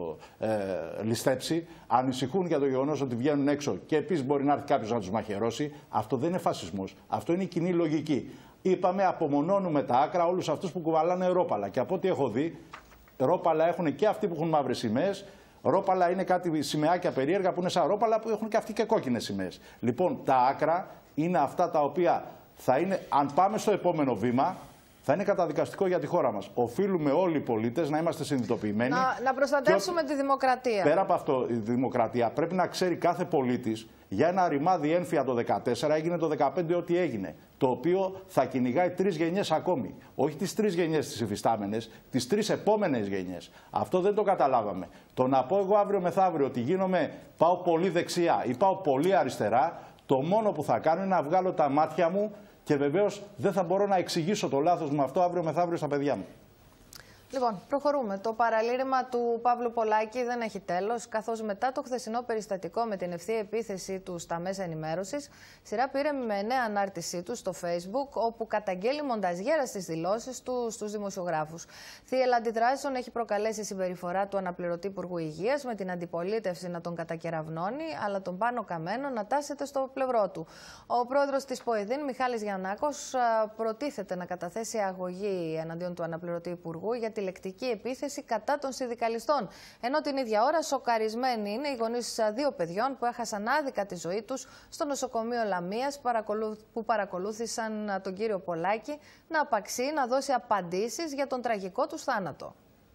ληστέψει, ανησυχούν για το γεγονός ότι βγαίνουν έξω και επίσης μπορεί να έρθει κάποιος να τους μαχαιρώσει. Αυτό δεν είναι φασισμός. Αυτό είναι η κοινή λογική. Είπαμε, απομονώνουμε τα άκρα όλους αυτούς που κουβαλάνε ρόπαλα. Και από ό,τι έχω δει, ρόπαλα έχουν και αυτοί που έχουν μαύρες σημαίες. Ρόπαλα είναι κάτι σημαίακια περίεργα που είναι σαν ρόπαλα που έχουν και αυτοί και κόκκινες σημαίες. Λοιπόν, τα άκρα είναι αυτά τα οποία θα είναι, αν πάμε στο επόμενο βήμα, θα είναι καταδικαστικό για τη χώρα μας. Οφείλουμε όλοι οι πολίτες να είμαστε συνειδητοποιημένοι. Να προστατεύσουμε τη δημοκρατία. Πέρα από αυτό, η δημοκρατία πρέπει να ξέρει κάθε πολίτης για ένα ρημάδι έμφυα το 2014 έγινε το 2015 ό,τι έγινε. Το οποίο θα κυνηγάει 3 γενιές ακόμη. Όχι τις 3 γενιές τις υφιστάμενες, τις 3 επόμενες γενιές. Αυτό δεν το καταλάβαμε. Το να πω εγώ αύριο μεθαύριο ότι πάω πολύ δεξιά ή πάω πολύ αριστερά, το μόνο που θα κάνω είναι να βγάλω τα μάτια μου. Και βεβαίως δεν θα μπορώ να εξηγήσω το λάθος μου αυτό αύριο μεθαύριο στα παιδιά μου. Λοιπόν, προχωρούμε. Το παραλήρημα του Παύλου Πολάκη δεν έχει τέλος, καθώς μετά το χθεσινό περιστατικό με την ευθεία επίθεσή του στα μέσα ενημέρωσης, σειρά πήρε με νέα ανάρτησή του στο Facebook, όπου καταγγέλει μονταζιέρα στις δηλώσεις του στους δημοσιογράφους. Θύελλα αντιδράσεων έχει προκαλέσει η συμπεριφορά του αναπληρωτή Υπουργού Υγείας, με την αντιπολίτευση να τον κατακεραυνώνει, αλλά τον Πάνο Καμένο να τάσεται στο πλευρό του. Ο πρόεδρος της ΠΟΕΔΗΝ, Μιχάλης Γιαννάκος, προτίθεται να καταθέσει αγωγή εναντίον του αναπληρωτή Υπουργού για τη λεκτική επίθεση κατά των συνδικαλιστών. Ενώ την ίδια ώρα σοκαρισμένοι είναι οι γονείς 2 παιδιών που έχασαν άδικα τη ζωή τους στο νοσοκομείο Λαμίας, που παρακολούθησαν τον κύριο Πολάκη να απαξεί, να δώσει απαντήσεις για τον τραγικό του θάνατο.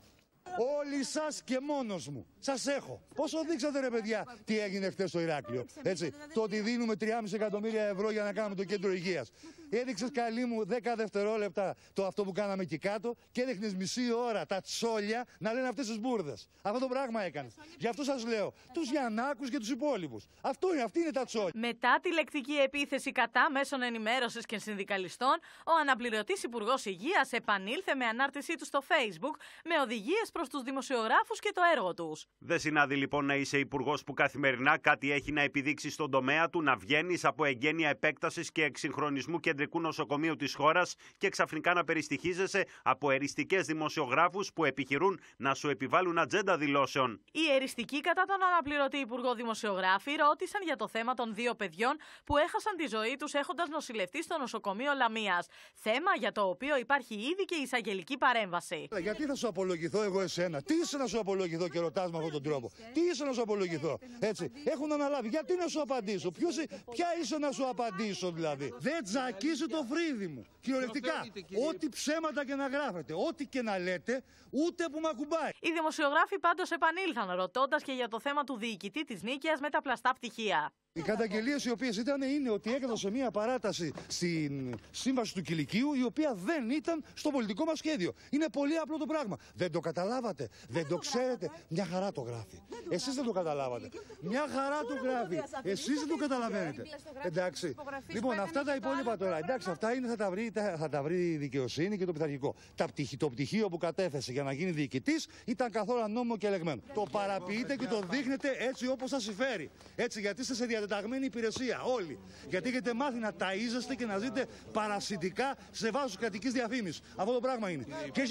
Όλοι σας και μόνος μου. Σας έχω. Πόσο δείξατε, ρε παιδιά, τι έγινε χτες στο Ηράκλειο. Έτσι. Το ότι δίνουμε 3,5 εκατομμύρια ευρώ για να κάνουμε το κέντρο υγείας. Έδειξες, καλή μου, 10 δευτερόλεπτα το αυτό που κάναμε εκεί κάτω και έδειχνες μισή ώρα τα τσόλια να λένε αυτές τις μπουρδες. Αυτό το πράγμα έκανες. Γι' αυτό σας λέω. Τους Γιαννάκους και τους υπόλοιπους. Αυτή είναι τα τσόλια. Μετά τη λεκτική επίθεση κατά μέσων ενημέρωσης και συνδικαλιστών, ο αναπληρωτής Υπουργός Υγείας επανήλθε με ανάρτησή του στο Facebook με οδηγίες προς τους δημοσιογράφους και το έργο τους. Δεν συνάδει λοιπόν να είσαι υπουργός που καθημερινά κάτι έχει να επιδείξει στον τομέα του, να βγαίνεις από εγγένεια επέκτασης και εξυγχρονισμού κεντρικού νοσοκομείου της χώρας και ξαφνικά να περιστοιχίζεσαι από εριστικές δημοσιογράφους που επιχειρούν να σου επιβάλλουν ατζέντα δηλώσεων. Οι εριστικοί κατά τον αναπληρωτή Υπουργό δημοσιογράφοι ρώτησαν για το θέμα των 2 παιδιών που έχασαν τη ζωή τους έχοντας νοσηλευτεί στο νοσοκομείο Λαμίας. Θέμα για το οποίο υπάρχει ήδη και εισαγγελική παρέμβαση. Γιατί θα σου απολογηθώ εγώ εσένα? Τι είσαι να σου απολογηθώ και ρωτάς με αυτόν τον τρόπο? Τι είσαι να σου απολογηθώ? Έτσι. Έχουν αναλάβει. Γιατί να σου απαντήσω? Ποια είσαι να σου απαντήσω δηλαδή? Δεν τζακίσει το φρύδι μου. Κυριολεκτικά. Ό,τι ψέματα και να γράφετε, ό,τι και να λέτε, ούτε που μ' ακουμπάει. Οι δημοσιογράφοι πάντως επανήλθαν ρωτώντας και για το θέμα του διοικητή της Νίκαιας με τα πλαστά πτυχία. Οι καταγγελίες οι οποίες ήταν είναι ότι έκδοσε μια παράταση στην σύμβαση του Κηλικείου, η οποία δεν ήταν στο πολιτικό μας σχέδιο. Είναι πολύ απλό το πράγμα. Δεν το καταλάβατε, δεν το ξέρετε. Μια χαρά το γράφει. Εσείς δεν το καταλάβατε. Μια χαρά το γράφει. Εσείς δεν το καταλαβαίνετε. Εντάξει. Λοιπόν, αυτά τα υπόλοιπα τώρα. Εντάξει, αυτά είναι, θα τα βρει η δικαιοσύνη και το πειθαρχικό. Το πτυχίο που κατέθεσε για να γίνει διοικητής ήταν καθόλου νόμιμο και ελεγμένο. Το παραποιείτε και το δείχνετε έτσι όπως σας συμφέρει. Έτσι, γιατί είστε σε διατεταγμένη υπηρεσία όλοι. Γιατί έχετε μάθει να ταΐζεστε και να ζείτε παρασιτικά σε βάσος κρατικής διαφήμισης. Αυτό το πράγμα είναι.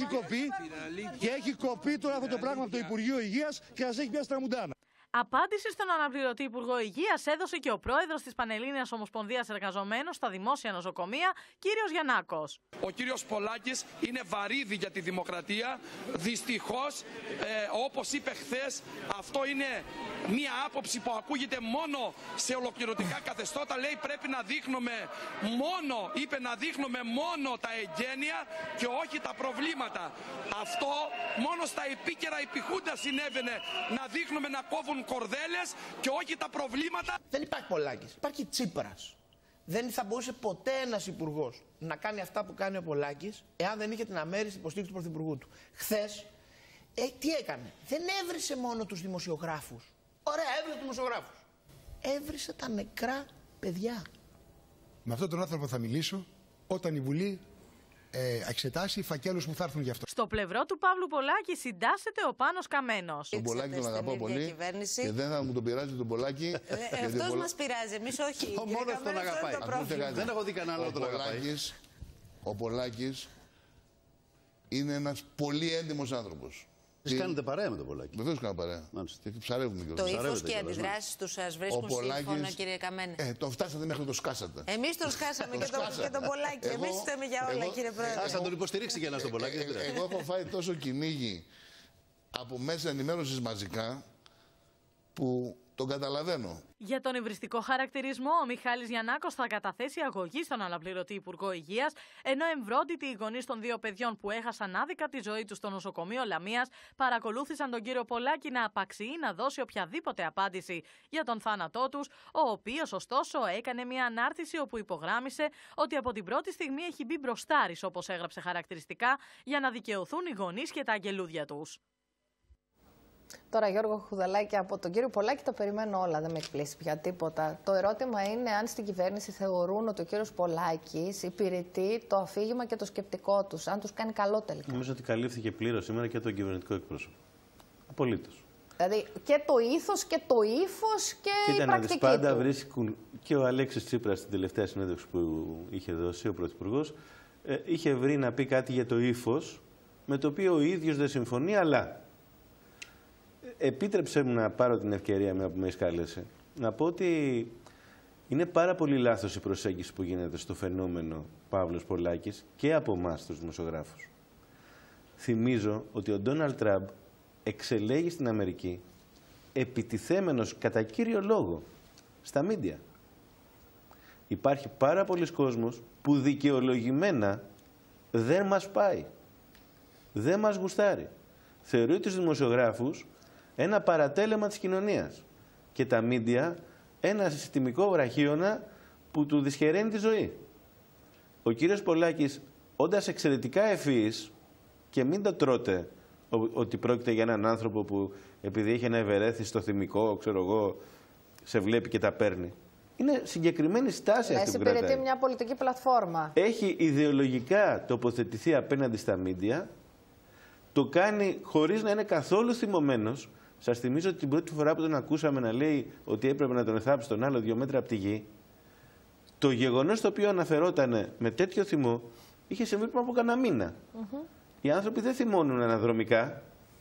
Και έχει κοπεί τώρα αυτό το πράγμα από το Υπουργείο Υγείας και σας έχει πιάσει τραμουντάνα. Απάντηση στον αναπληρωτή Υπουργό Υγείας έδωσε και ο πρόεδρος της Πανελλήνιας Ομοσπονδίας Εργαζομένων στα δημόσια νοσοκομεία, κύριος Γιαννάκος. Ο κύριος Πολάκης είναι βαρύδι για τη δημοκρατία. Δυστυχώς, όπως είπε χθες, αυτό είναι μία άποψη που ακούγεται μόνο σε ολοκληρωτικά καθεστώτα. Λέει πρέπει να δείχνουμε μόνο τα εγγένεια και όχι τα προβλήματα. Αυτό μόνο στα επίκαιρα επιχούντα συνέβαινε, να δείχνουμε να κόβουν κορδέλες και όχι τα προβλήματα. Δεν υπάρχει Πολάκης, υπάρχει Τσίπρας. Δεν θα μπορούσε ποτέ ένας υπουργός να κάνει αυτά που κάνει ο Πολάκης εάν δεν είχε την αμέριστη υποστήριξη του πρωθυπουργού του. Χθες, τι έκανε? Δεν έβρισε μόνο τους δημοσιογράφους. Ωραία, έβρισε τους δημοσιογράφους. Έβρισε τα νεκρά παιδιά. Με αυτόν τον άνθρωπο θα μιλήσω όταν η Βουλή εξετάσει φακέλους που θα έρθουν γι' αυτό. Στο πλευρό του Παύλου Πολάκη συντάσσεται ο Πάνος Καμένος. Τον Πολάκη τον αγαπάω πολύ και δεν θα μου τον πειράζει τον Πολάκη. Αυτός μας πειράζει, εμείς όχι. Μόνος τον αγαπάει. Δεν έχω δει κανένα άλλο τον αγαπάει. Ο Πολάκης είναι ένας πολύ έντιμος άνθρωπος. Εσείς κάνετε παρέα με τον Πολάκη? Βεβαίως κάνω παρέα. Και ψαρεύουμε κιόλας. Το ύφος και οι αντιδράσεις τους σας βρίσκουν σύμφωνο, κύριε Καμένε? Το φτάσατε μέχρι το σκάσατε. Εμείς τον σκάσαμε και τον Πολάκη. Εμείς φταίμε για όλα, κύριε Πρόεδρε. Θα τον υποστηρίξει και ένας τον Πολάκη. Εγώ έχω φάει τόσο κυνήγι από μέσα ενημέρωσης μαζικά που τον καταλαβαίνω. Για τον υβριστικό χαρακτηρισμό, ο Μιχάλης Γιαννάκος θα καταθέσει αγωγή στον αναπληρωτή Υπουργό Υγείας, ενώ εμβρόντιτοι οι γονείς των 2 παιδιών που έχασαν άδικα τη ζωή τους στο νοσοκομείο Λαμίας παρακολούθησαν τον κύριο Πολάκη να απαξιεί να δώσει οποιαδήποτε απάντηση για τον θάνατό τους, ο οποίος ωστόσο έκανε μια ανάρτηση όπου υπογράμμισε ότι από την πρώτη στιγμή έχει μπει μπροστάρης, όπως έγραψε χαρακτηριστικά, για να δικαιωθούν οι γονείς και τα αγγελούδια τους. Τώρα, Γιώργο Χουδαλάκη, από τον κύριο Πολάκη τα περιμένω όλα, δεν με εκπλήσει πια τίποτα. Το ερώτημα είναι αν στην κυβέρνηση θεωρούν ότι ο κύριος Πολάκης υπηρετεί το αφήγημα και το σκεπτικό τους, αν τους κάνει καλό τελικά. Νομίζω ότι καλύφθηκε πλήρως σήμερα και τον κυβερνητικό εκπρόσωπο. Απολύτως. Δηλαδή και το ήθος και το ύφος και η πρακτική πάντα του. βρίσκουν και ο Αλέξης Τσίπρας στην τελευταία συνέντευξη που είχε δώσει ο Πρωθυπουργός, είχε βρει να πει κάτι για το ύφος με το οποίο ο ίδιος δεν συμφωνεί, αλλά επίτρεψέ μου να πάρω την ευκαιρία που με έχεις καλέσει, να πω ότι είναι πάρα πολύ λάθος η προσέγγιση που γίνεται στο φαινόμενο Παύλος Πολάκης και από εμάς τους δημοσιογράφους. Θυμίζω ότι ο Ντόναλντ Τραμπ εξελέγει στην Αμερική επιτιθέμενος κατά κύριο λόγο στα μίντια. Υπάρχει πάρα πολλοί κόσμος που δικαιολογημένα δεν μας πάει. Δεν μας γουστάρει. Θεωρεί τους δημοσιογράφους ένα παρατέλεμα της κοινωνίας και τα μίντια ένα συστημικό βραχίωνα που του δυσχεραίνει τη ζωή. Ο κύριος Πολάκης, όντας εξαιρετικά ευφυής, και μην το τρώτε ότι πρόκειται για έναν άνθρωπο που επειδή έχει ένα ευερέθη στο θυμικό, ξέρω εγώ, σε βλέπει και τα παίρνει. Είναι συγκεκριμένη στάση αυτή που κρατάει. Υπηρετεί μια πολιτική πλατφόρμα. Έχει ιδεολογικά τοποθετηθεί απέναντι στα μίντια, το κάνει χωρίς να είναι καθόλου θυμωμένος. Σας θυμίζω ότι την πρώτη φορά που τον ακούσαμε να λέει ότι έπρεπε να τον εθάψει τον άλλο 2 μέτρα από τη γη, το γεγονός το οποίο αναφερόταν με τέτοιο θυμό είχε συμβεί πριν από κανένα μήνα. Οι άνθρωποι δεν θυμώνουν αναδρομικά.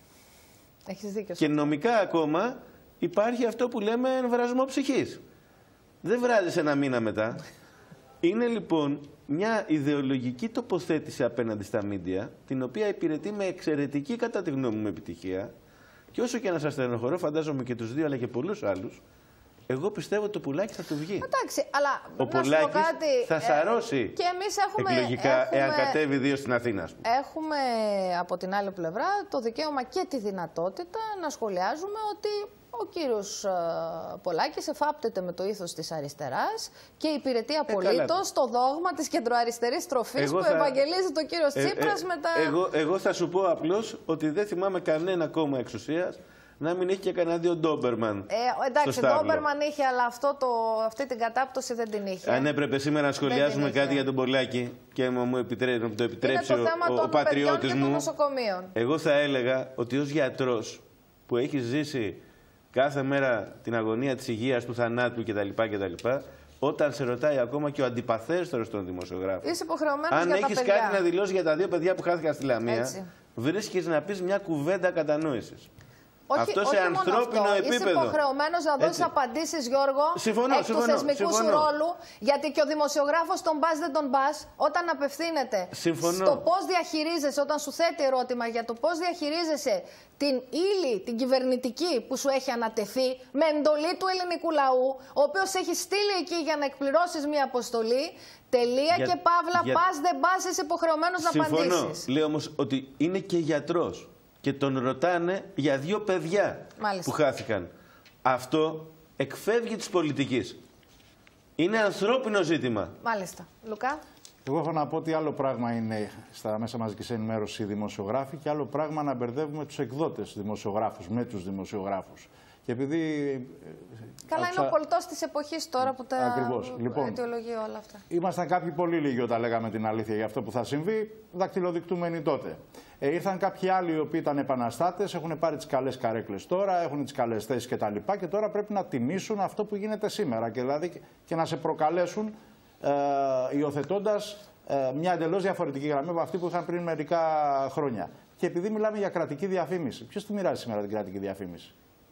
Έχεις δίκιο. Και νομικά ακόμα υπάρχει αυτό που λέμε εμβρασμό ψυχής. Δεν βράζεις ένα μήνα μετά. Είναι λοιπόν μια ιδεολογική τοποθέτηση απέναντι στα μίντια, την οποία υπηρετεί με εξαιρετική κατά τη γνώμη μου επιτυχία. Και όσο και να σας στενοχωρώ, φαντάζομαι και τους δύο αλλά και πολλούς άλλους, εγώ πιστεύω ότι το Πουλάκι θα του βγει. Εντάξει, αλλά ο Πολάκης θα σαρώσει και εμείς εκλογικά εάν κατέβει 2 στην Αθήνα. Έχουμε από την άλλη πλευρά το δικαίωμα και τη δυνατότητα να σχολιάζουμε ότι ο κύριος Πολάκης εφάπτεται με το ήθος της αριστεράς και υπηρετεί απολύτως το δόγμα της κεντροαριστερής τροφής που ευαγγελίζει το κύριος Τσίπρας με τα... Εγώ θα σου πω απλώς ότι δεν θυμάμαι κανένα κόμμα εξουσίας να μην έχει και κανένα 2 Ντόμπερμαν. Εντάξει, Ντόμπερμαν είχε, αλλά αυτή την κατάπτωση δεν την είχε. Αν έπρεπε σήμερα να σχολιάσουμε κάτι για τον Πολάκη και να το επιτρέψει ο πατριώτης μου, εγώ θα έλεγα ότι ως γιατρός που έχει ζήσει κάθε μέρα την αγωνία της υγείας, του θανάτου κτλ. Όταν σε ρωτάει ακόμα και ο αντιπαθέστερος των δημοσιογράφων, είσαι υποχρεωμένος αν έχεις κάτι να δηλώσεις για τα 2 παιδιά που χάθηκαν στη Λαμία, βρίσκεις να πεις μια κουβέντα κατανόησης. Αυτό σε ανθρώπινο επίπεδο. Είσαι υποχρεωμένος να δώσεις απαντήσεις, Γιώργο, εκ του θεσμικού σου ρόλου, γιατί και ο δημοσιογράφος τον πας δεν τον πας, όταν απευθύνεται στο πώς διαχειρίζεσαι, όταν σου θέτει ερώτημα για το πώς διαχειρίζεσαι την ύλη, την κυβερνητική που σου έχει ανατεθεί με εντολή του ελληνικού λαού, ο οποίος έχει στείλει εκεί για να εκπληρώσεις μια αποστολή. Τελεία και παύλα, πας δεν πας, είσαι υποχρεωμένος να απαντήσεις. Λέω όμως ότι είναι και γιατρός. Και τον ρωτάνε για 2 παιδιά που χάθηκαν. Αυτό εκφεύγει της πολιτικής. Είναι ανθρώπινο ζήτημα. Μάλιστα. Λουκά. Εγώ έχω να πω ότι άλλο πράγμα είναι στα μέσα μαζικής ενημέρωσης οι δημοσιογράφοι και άλλο πράγμα να μπερδεύουμε τους εκδότες δημοσιογράφους με τους δημοσιογράφους. Και επειδή... Καλά, είναι ο πολιτός της εποχής τώρα που τα αιτιολογεί όλα αυτά. Ήμασταν κάποιοι πολύ λίγοι όταν λέγαμε την αλήθεια για αυτό που θα συμβεί, δακτυλοδεικτούμενοι τότε. Ήρθαν κάποιοι άλλοι οι οποίοι ήταν επαναστάτες, έχουν πάρει τις καλές καρέκλες τώρα, έχουν τις καλές θέσεις κτλ. Και τώρα πρέπει να τιμήσουν αυτό που γίνεται σήμερα και, δηλαδή, και να σε προκαλέσουν υιοθετώντας μια εντελώς διαφορετική γραμμή από αυτή που είχαν πριν μερικά χρόνια. Και επειδή μιλάμε για κρατική διαφήμιση, ποιος τη μοιράζει σήμερα την κρατική διαφήμιση?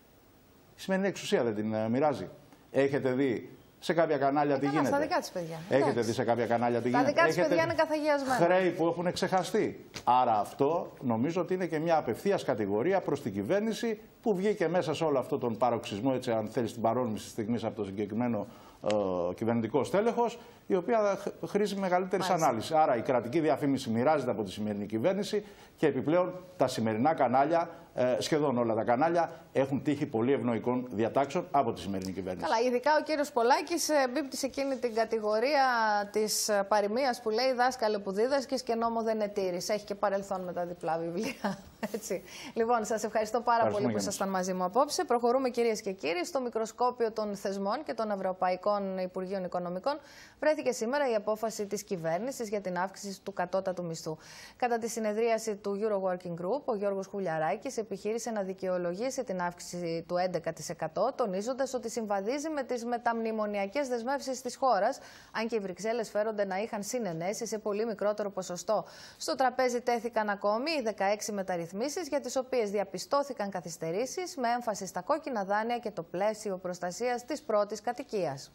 Η σημερινή εξουσία δεν την μοιράζει. Έχετε δει σε κάποια κανάλια τι γίνεται? Στα δικά της παιδιά. Έχετε δει σε κάποια κανάλια τι γίνεται? Τα δικά της παιδιά είναι καθαγιασμένα. Χρέη που έχουν ξεχαστεί. Άρα αυτό νομίζω ότι είναι και μια απευθείας κατηγορία προς την κυβέρνηση που βγήκε μέσα σε όλο αυτό τον παροξισμό, έτσι αν θέλει, την παρόρμηση στιγμής από το συγκεκριμένο κυβερνητικό στέλεχος, η οποία χρήζει μεγαλύτερη ανάλυση. Άρα η κρατική διαφήμιση μοιράζεται από τη σημερινή κυβέρνηση και επιπλέον τα σημερινά κανάλια, σχεδόν όλα τα κανάλια, έχουν τύχει πολύ ευνοϊκών διατάξεων από τη σημερινή κυβέρνηση. Καλά, ειδικά ο κύριος Πολάκης μπίπτει σε εκείνη την κατηγορία της παροιμίας που λέει «Δάσκαλε που δίδασκες και νόμο δεν ετήρης». Έχει και παρελθόν με τα διπλά βιβλία. Έτσι. Λοιπόν, σας ευχαριστώ πάρα πολύ που ήσασταν μαζί μου απόψε. Προχωρούμε, κυρίες και κύριοι, στο μικροσκόπιο των θεσμών και των Ευρωπαϊκών Υπουργείων Οικονομικών. Βρέθηκε σήμερα η απόφαση της κυβέρνησης για την αύξηση του κατώτατου μισθού. Κατά τη συνεδρίαση του Euro Working Group, ο Γιώργος Χουλιαράκης επιχείρησε να δικαιολογήσει την αύξηση του 11%, τονίζοντας ότι συμβαδίζει με τις μεταμνημονιακές δεσμεύσεις της χώρας, αν και οι Βρυξέλλες φέρονται να είχαν συνενέσει σε πολύ μικρότερο ποσοστό. Στο τραπέζι τέθηκαν ακόμη οι 16 μεταρρυθμίσεις, για τις οποίες διαπιστώθηκαν καθυστερήσεις, με έμφαση στα κόκκινα δάνεια και το πλαίσιο προστασίας της πρώτης κατοικίας.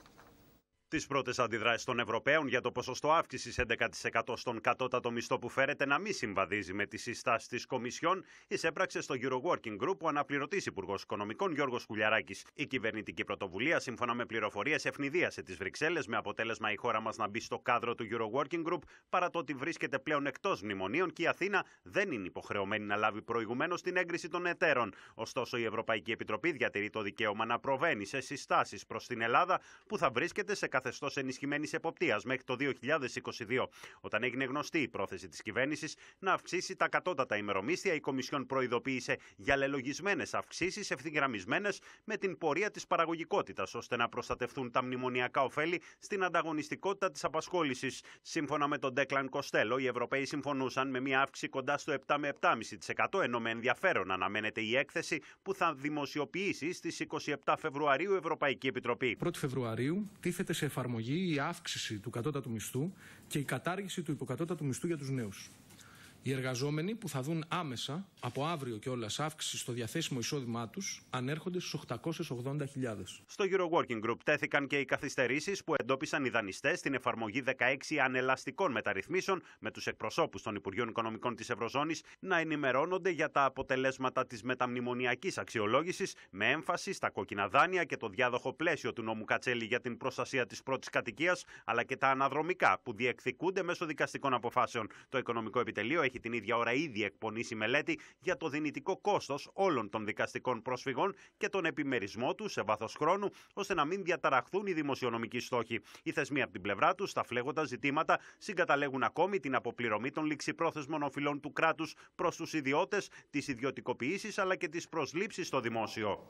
Τις πρώτες αντιδράσεις των Ευρωπαίων για το ποσοστό αύξησης 11% στον κατώτατο μισθό που φέρεται να μην συμβαδίζει με τις συστάσεις της Κομισιόν, εισέπραξε στο Euro Working Group ο αναπληρωτής Υπουργός Οικονομικών Γιώργος Χουλιαράκης. Η κυβερνητική πρωτοβουλία, σύμφωνα με πληροφορίες, ευνηδίασε τις Βρυξέλλες, με αποτέλεσμα η χώρα μας να μπει στο κάδρο του Euro Working Group, παρά το ότι βρίσκεται πλέον εκτός μνημονίων και η Αθήνα δεν είναι υποχρεωμένη να λάβει προηγουμένως την έγκριση των εταίρων. Ωστόσο, η Ευρωπαϊκή Επιτροπή διατηρεί το δικαίωμα να προβαίνει σε συστάσεις προς την Ελλάδα, που θα βρίσκεται σε καθεστώς ενισχυμένης εποπτείας μέχρι το 2022. Όταν έγινε γνωστή η πρόθεση της κυβέρνησης να αυξήσει τα κατώτατα ημερομίσθια, η Κομισιόν προειδοποίησε για λελογισμένες αυξήσεις ευθυγραμμισμένες με την πορεία της παραγωγικότητας, ώστε να προστατευτούν τα μνημονιακά ωφέλη στην ανταγωνιστικότητα της απασχόλησης. Σύμφωνα με τον Ντέκλαν Κοστέλο, οι Ευρωπαίοι συμφωνούσαν με μια αύξηση κοντά στο 7 με 7,5%, ενώ με ενδιαφέρον αναμένεται η έκθεση που θα δημοσιοποιήσει στις 27 Φεβρουαρίου η Ευρωπαϊκή Επιτροπή. 1η Φεβρουαρίου τίθεται σε εφαρμογή η αύξηση του κατώτατου μισθού και η κατάργηση του υποκατώτατου μισθού για τους νέους. Οι εργαζόμενοι που θα δουν άμεσα από αύριο κιόλας αύξηση στο διαθέσιμο εισόδημά τους ανέρχονται στους 880.000. Στο Euro Working Group τέθηκαν και οι καθυστερήσεις που εντόπισαν οι δανειστές στην εφαρμογή 16 ανελαστικών μεταρρυθμίσεων, με τους εκπροσώπους των Υπουργείων Οικονομικών της Ευρωζώνης να ενημερώνονται για τα αποτελέσματα της μεταμνημονιακής αξιολόγησης, με έμφαση στα κόκκινα δάνεια και το διάδοχο πλαίσιο του νόμου Κατσέλη για την προστασία της πρώτης κατοικίας, αλλά και τα αναδρομικά που διεκδικούνται μέσω δικαστικών αποφάσεων. Το Οικονομικό Επιτελείο έχει την ίδια ώρα ήδη εκπονήσει μελέτη για το δυνητικό κόστος όλων των δικαστικών πρόσφυγων και τον επιμερισμό του σε βάθος χρόνου, ώστε να μην διαταραχθούν οι δημοσιονομικοί στόχοι. Οι θεσμοί από την πλευρά τους, στα φλέγοντα ζητήματα, συγκαταλέγουν ακόμη την αποπληρωμή των ληξιπρόθεσμων οφειλών του κράτους προς τους ιδιώτες, τις ιδιωτικοποιήσεις αλλά και τις προσλήψεις στο δημόσιο.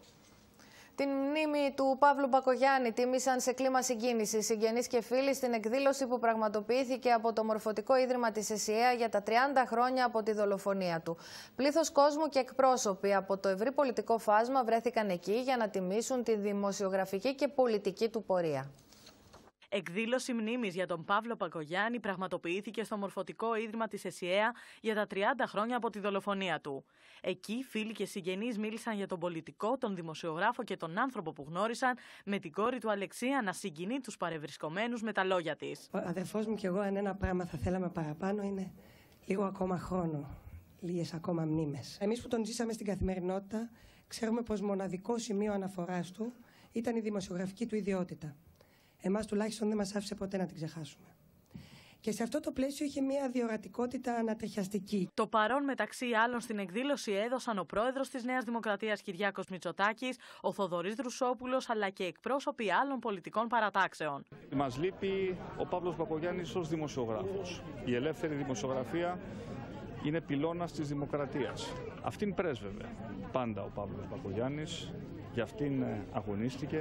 Την μνήμη του Παύλου Μπακογιάννη τίμησαν σε κλίμα συγκίνησης συγγενείς και φίλοι στην εκδήλωση που πραγματοποιήθηκε από το Μορφωτικό Ίδρυμα της ΕΣΥΑ για τα 30 χρόνια από τη δολοφονία του. Πλήθος κόσμου και εκπρόσωποι από το ευρύ πολιτικό φάσμα βρέθηκαν εκεί για να τιμήσουν τη δημοσιογραφική και πολιτική του πορεία. Εκδήλωση μνήμης για τον Παύλο Μπακογιάννη πραγματοποιήθηκε στο Μορφωτικό Ίδρυμα της ΕΣΥΑ για τα 30 χρόνια από τη δολοφονία του. Εκεί φίλοι και συγγενείς μίλησαν για τον πολιτικό, τον δημοσιογράφο και τον άνθρωπο που γνώρισαν, με την κόρη του Αλεξία να συγκινεί τους παρευρισκομένους με τα λόγια της. Ο αδερφός μου και εγώ, αν ένα πράγμα θα θέλαμε παραπάνω, είναι λίγο ακόμα χρόνο, λίγες ακόμα μνήμες. Εμείς που τον ζήσαμε στην καθημερινότητα, ξέρουμε πως μοναδικό σημείο αναφοράς του ήταν η δημοσιογραφική του ιδιότητα. Εμάς τουλάχιστον δεν μας άφησε ποτέ να την ξεχάσουμε. Και σε αυτό το πλαίσιο είχε μια διορατικότητα ανατριχιαστική. Το παρόν μεταξύ άλλων στην εκδήλωση έδωσαν ο πρόεδρος της Νέας Δημοκρατίας Κυριάκος Μητσοτάκης, ο Θοδωρής Δρουσόπουλος, αλλά και εκπρόσωποι άλλων πολιτικών παρατάξεων. Μας λείπει ο Παύλος Μπακογιάννης ως δημοσιογράφος. Η ελεύθερη δημοσιογραφία είναι πυλώνας της δημοκρατίας. Αυτήν πρέσβευε πάντα ο Παύλος Μπακογιάννης, για αυτήν αγωνίστηκε.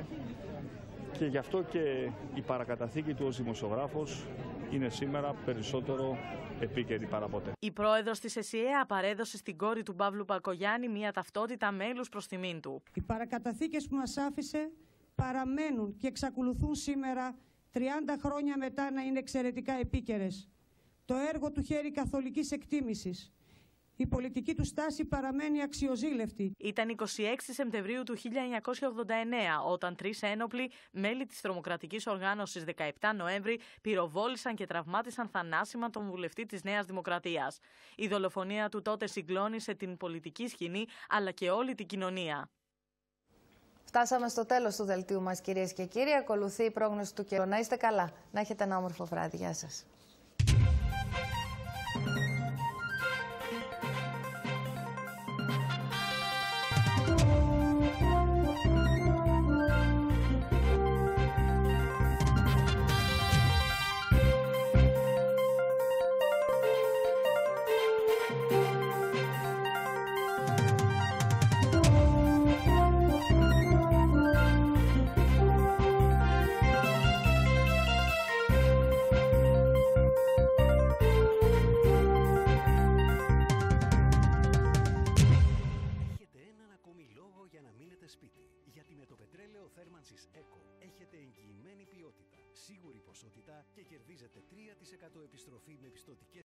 Και γι' αυτό και η παρακαταθήκη του ως δημοσιογράφος είναι σήμερα περισσότερο επίκαιρη παρά ποτέ. Η πρόεδρος της ΕΣΥΑ παρέδωσε στην κόρη του Παύλου Μπακογιάννη μια ταυτότητα μέλους προς τιμήν του. Οι παρακαταθήκες που μας άφησε παραμένουν και εξακολουθούν σήμερα, 30 χρόνια μετά, να είναι εξαιρετικά επίκαιρες. Το έργο του χέρι καθολικής εκτίμησης. Η πολιτική του στάση παραμένει αξιοζήλευτη. Ήταν 26 Σεπτεμβρίου του 1989, όταν 3 ένοπλοι μέλη της τρομοκρατικής οργάνωσης 17 Νοέμβρη πυροβόλησαν και τραυμάτισαν θανάσιμα τον βουλευτή της Νέας Δημοκρατίας. Η δολοφονία του τότε συγκλώνησε την πολιτική σκηνή, αλλά και όλη την κοινωνία. Φτάσαμε στο τέλος του δελτίου μας, κυρίες και κύριοι. Ακολουθεί η πρόγνωση του καιρού. Να είστε καλά. Να έχετε ένα όμορφο βράδυ. Γεια σας. Σίγουρη ποσότητα και κερδίζετε 3% επιστροφή με πιστωτικές